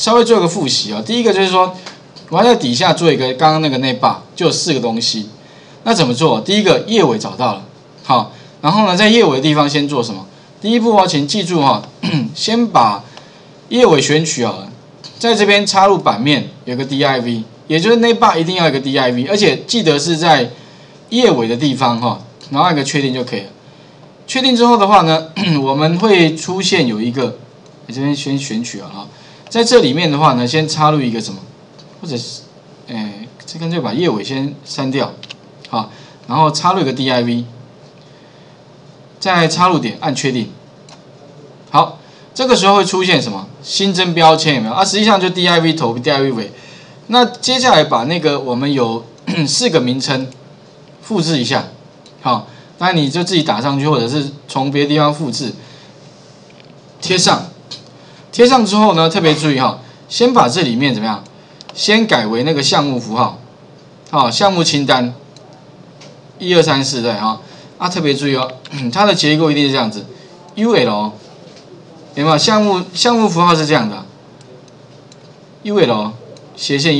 稍微做个复习第一个就是说，我要在底下做一个刚刚那个内bar，就有4个东西。那怎么做？第一个页尾找到了，好，然后呢，在页尾的地方先做什么？第一步请记住先把页尾选取好了，在这边插入版面有个 div， 也就是内bar一定要有一个 div， 而且记得是在页尾的地方然后按个确定就可以了。确定之后的话呢，我们会出现有一个，这边先选取在这里面的话呢，先插入一个什么，或者是，这干脆把页尾先删掉，好，然后插入一个 div， 再插入点按确定，好，这个时候会出现什么？新增标签有没有？实际上就 div 头 div 尾。那接下来把那个我们有4个名称复制一下，好。那你就自己打上去，或者是从别的地方复制，贴上。贴上之后呢，特别注意先把这里面怎么样？先改为那个项目符号，项目清单，1、2、3、4对特别注意它的结构一定是这样子 ，UL 有没有？项目符号是这样的 ，UL 斜线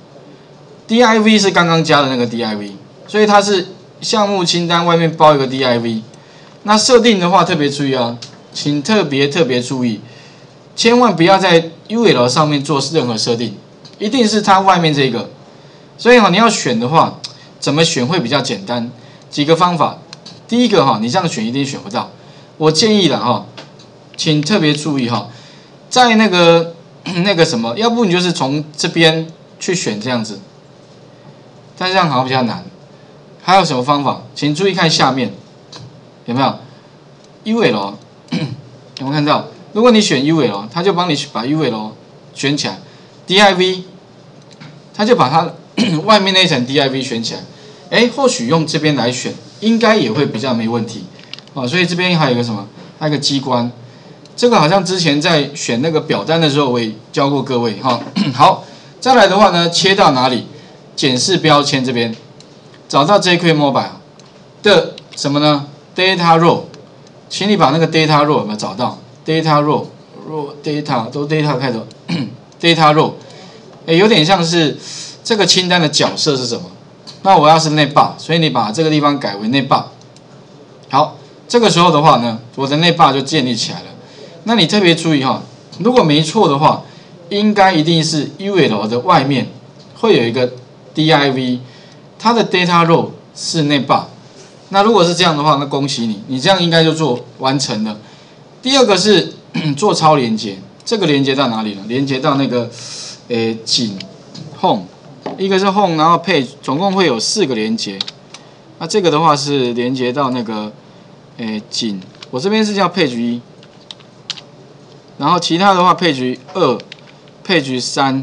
UL，div 是刚刚加的那个 div， 所以它是。项目清单外面包一个 div， 那设定的话特别注意请特别注意，千万不要在 UL 上面做任何设定，一定是它外面这个。所以你要选的话，怎么选会比较简单？几个方法。第一个你这样选一定选不到，我建议的请特别注意在那个什么，要不你就是从这边去选这样子，但这样好像比较难。还有什么方法？请注意看下面，有没有 UL？ 有没有看到？如果你选 UL， 它就帮你把 UL 选起来 ；div， 它就把它外面那一层 div 选起来。或许用这边来选，应该也会比较没问题。所以这边还有一个什么？还有一个机关，这个好像之前在选那个表单的时候我也教过各位好，再来的话呢，切到哪里？检视标签这边。找到 jQuery Mobile 的什么呢 ？Data Row， 请你把那个 Data Row 有没有找到 ？Data Row Data 都 Data 开头，Data Row， 有点像是这个清单的角色是什么？那我要是内bar，所以你把这个地方改为内bar。好，这个时候的话呢，我的内bar就建立起来了。那你特别注意如果没错的话，应该一定是 UL 的外面会有一个 div。它的 data row 是内bar，那如果是这样的话，那恭喜你，你这样应该就做完成了。第二个是做超连接，这个连接到哪里呢？连接到那个井 home， 一个是 home， 然后 page， 总共会有4个连接。那这个的话是连接到那个井，我这边是叫 page 1，然后其他的话 page 2、page 3。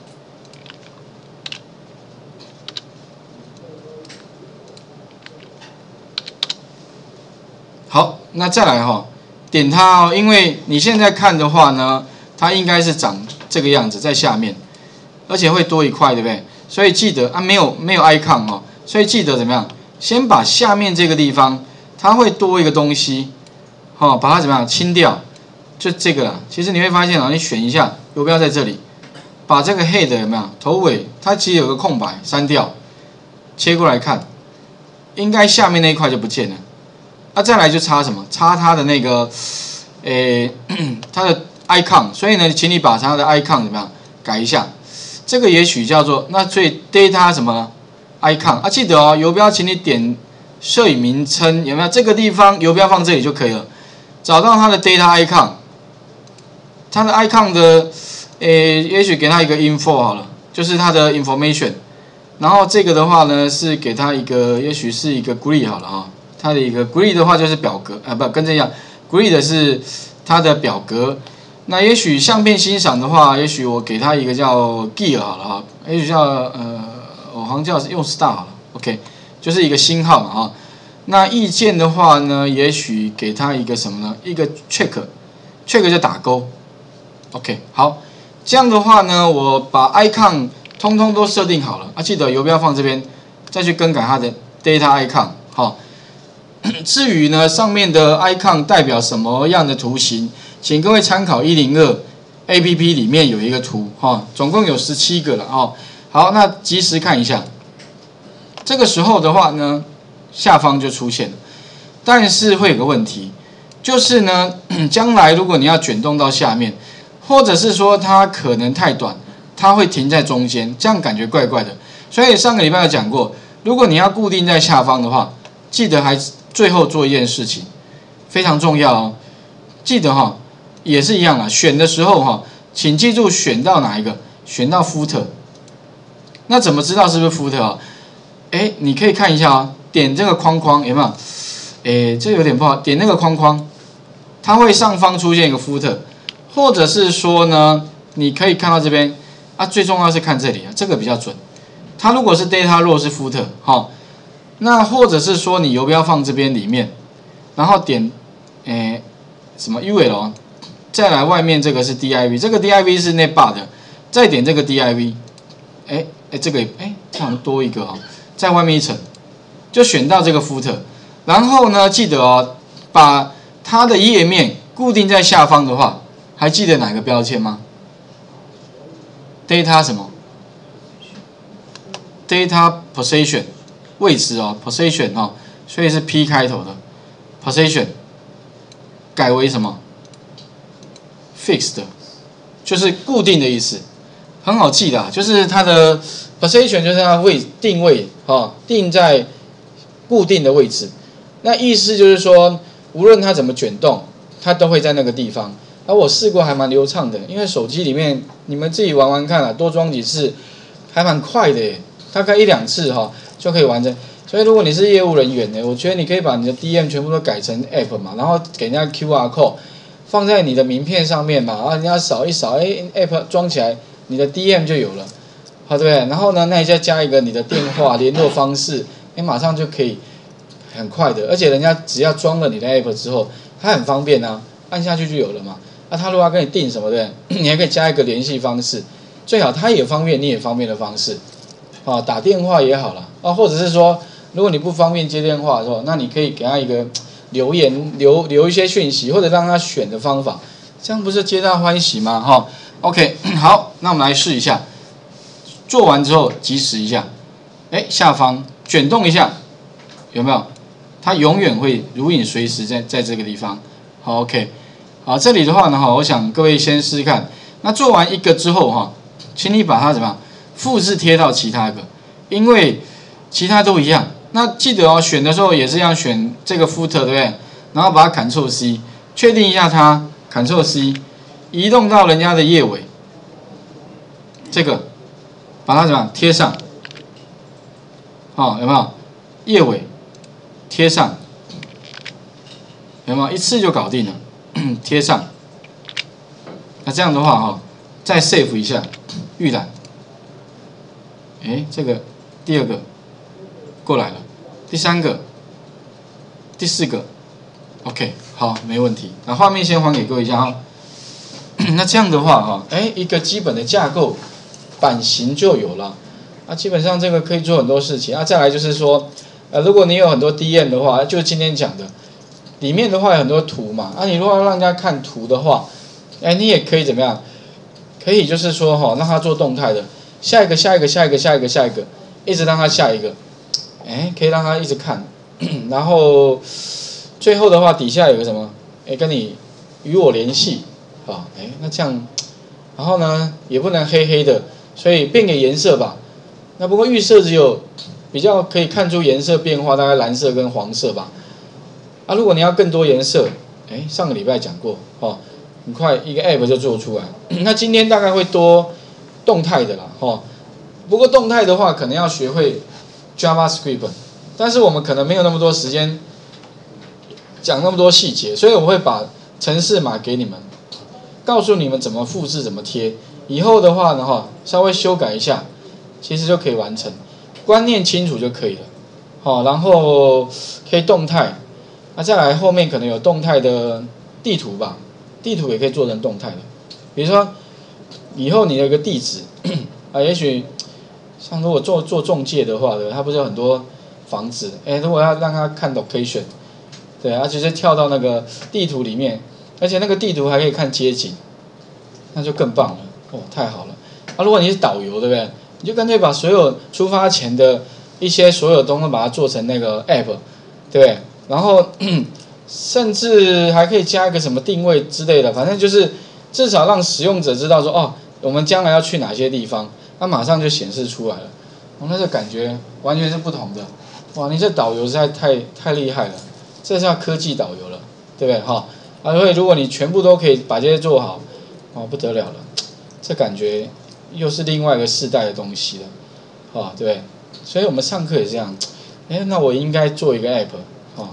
好，那再来点它因为你现在看的话呢，它应该是长这个样子，在下面，而且会多一块，对不对？所以记得没有 icon 所以记得怎么样？先把下面这个地方，它会多一个东西，把它怎么样清掉？就这个啦。其实你会发现你选一下，游标在这里，把这个 head 有没有头尾，它其实有个空白，删掉，切过来看，应该下面那一块就不见了。再来就插什么？插它的那个，它的 icon。所以呢，请你把它的 icon 怎么样改一下？这个也许叫做所以 data 什么 icon 记得游标，请你点摄影名称，有没有？这个地方游标放这里就可以了。找到它的 data icon， 它的 icon 的，也许给它一个 info 好了，就是它的 information。然后这个的话呢，是给它一个，也许是一个 grid 好了它的一个 grid 的话就是表格跟这样 ，grid 是它的表格。那也许相片欣赏的话，也许我给它一个叫 gear 好了也许叫我好像叫用 star 好了 ，OK， 就是一个星号嘛那意见的话呢，也许给它一个什么呢？一个 check 就打勾 ，OK， 好，这样的话呢，我把 icon 通通都设定好了记得游标放这边，再去更改它的 data icon 至于呢，上面的 icon 代表什么样的图形，请各位参考102 APP 里面有一个图哈，总共有17个了哦。好，那及时看一下，这个时候的话呢，下方就出现了，但是会有个问题，就是呢，将来如果你要卷动到下面，或者是说它可能太短，它会停在中间，这样感觉怪怪的。所以上个礼拜有讲过，如果你要固定在下方的话，记得还最后做一件事情，非常重要哦。记得哈，也是一样啦，选的时候哈，请记住选到哪一个，选到 footer。那怎么知道是不是 footer 啊？你可以看一下啊，点这个框框有没有？这有点不好，点那个框框，它会上方出现一个 footer， 或者是说呢，你可以看到这边啊，最重要是看这里啊，这个比较准。它如果是 data row 是 footer， 好，那或者是说你游标放这边里面，然后点什么 UL， 再来外面这个是 div， 这个 div 是 netbar 的，再点这个 div， 这个这样多一个哦，在外面一层，就选到这个 footer， 然后呢，记得哦，把它的页面固定在下方的话，还记得哪个标签吗 ？data 什么 ？data position 位置哦 ，position 哦，所以是 P 开头的 position， 改为什么 ？fixed， 就是固定的意思。很好记的，就是它的 position 就是它定位定在固定的位置。那意思就是说，无论它怎么卷动，它都会在那个地方。而我试过还蛮流畅的，因为手机里面你们自己玩玩看多装几次，还蛮快的耶，大概1-2次就可以完成。所以如果你是业务人员呢，我觉得你可以把你的 DM 全部都改成 App 嘛，然后给人家 QR code 放在你的名片上面嘛，然后人家扫一扫，App 装起来。你的 DM 就有了，对不对？然后呢，那你再加一个你的电话联络方式，马上就可以很快的，而且人家只要装了你的 app 之后，它很方便啊，按下去就有了嘛。他如果要跟你订什么的，你还可以加一个联系方式，最好他也方便你也方便的方式，打电话也好啦，或者是说，如果你不方便接电话的时候，那你可以给他一个留言，留一些讯息，或者让他选的方法，这样不是皆大欢喜吗？OK， 好，那我们来试一下。做完之后计时一下，下方卷动一下，有没有？它永远会如影随形在这个地方。好 ，OK， 好，这里的话呢，我想各位先试试看。那做完一个之后请你把它怎么样复制贴到其他个，因为其他都一样。那记得选的时候也是要选这个 footer， 对不对？然后把它 Ctrl C， 确定一下它 Ctrl C。移动到人家的页尾，这个把它怎么样贴上？有没有？页尾贴上，有没有？一次就搞定了，贴上。那这样的话再 save 一下预览。这个第2个过来了，第3个，第4个 ，OK， 好，没问题。那画面先还给各位一下那这样的话一个基本的架构版型就有了。基本上这个可以做很多事情。再来就是说，如果你有很多 DM 的话，就今天讲的，里面的话有很多图嘛。你如果要让人家看图的话，你也可以怎么样？可以就是说让他做动态的，下一个，一直让他下一个，可以让他一直看。然后最后的话，底下有个什么？跟你与我联系。那这样，然后呢，也不能黑黑的，所以变个颜色吧。那不过预设只有比较可以看出颜色变化，大概蓝色跟黄色吧。如果你要更多颜色，上个礼拜讲过，很快一个 app 就做出来。那今天大概会多动态的啦，不过动态的话，可能要学会 JavaScript， 但是我们可能没有那么多时间讲那么多细节，所以我会把程式码给你们。告诉你们怎么复制怎么贴，以后的话呢稍微修改一下，其实就可以完成，观念清楚就可以了。然后可以动态，再来后面可能有动态的地图吧，地图也可以做成动态的。比如说以后你有一个地址也许像如果做中介的话，它不是有很多房子，如果要让他看 location， 对，直接跳到那个地图里面。而且那个地图还可以看街景， 那就更棒了哦，太好了。啊，如果你是导游，对不对？你就干脆把所有出发前的一些所有东西把它做成那个 app， 对不对？然后甚至还可以加一个什么定位之类的，反正就是至少让使用者知道说，哦，我们将来要去哪些地方，它马上就显示出来了。哦，那这感觉完全是不同的。哇，你这导游实在太厉害了，这是要科技导游了，对不对？哈，啊，所以如果你全部都可以把这些做好，哦，不得了了，这感觉又是另外一个世代的东西了，哦，对不对？所以我们上课也是这样，哎，那我应该做一个 app， 哦。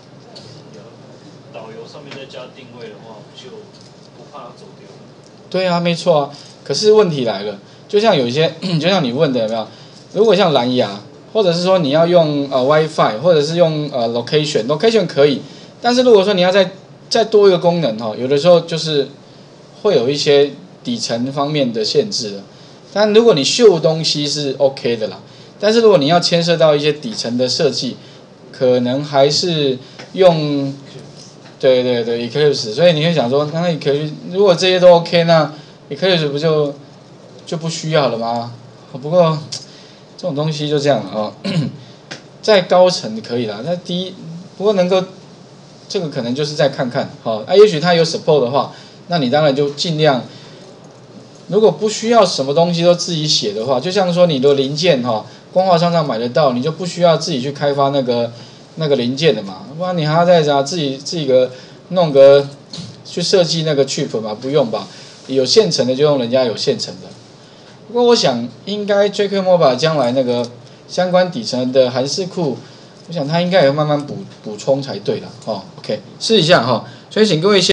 导游上面再加定位的话，就不怕它走丢。 对啊，没错啊。可是问题来了，就像有些，就像你问的有没有？如果像蓝牙，或者是说你要用WiFi， 或者是用location 可以，但是如果说你要再多一个功能哈，有的时候就是会有一些底层方面的限制的。但如果你秀东西是 OK 的啦，但是如果你要牵涉到一些底层的设计，可能还是用对 Eclipse， 所以你会想说，那 Eclipse 如果这些都 OK， 那 Eclipse 不就不需要了吗？不过这种东西就这样啊、哦，再高层可以啦，那不过能够这个可能就是再看看，好、也许它有 support 的话，那你当然就尽量。如果不需要什么东西都自己写的话，就像说你的零件哈，光华商场买得到，你就不需要自己去开发那个零件的嘛，不然你还要再自己弄个去设计那个 chip 嘛，不用吧？有现成的就用人家有现成的。不过我想应该 JQ Mobile 将来那个相关底层的函式库，我想它应该也会慢慢补充才对的哦。OK， 试一下哈，所以请各位先。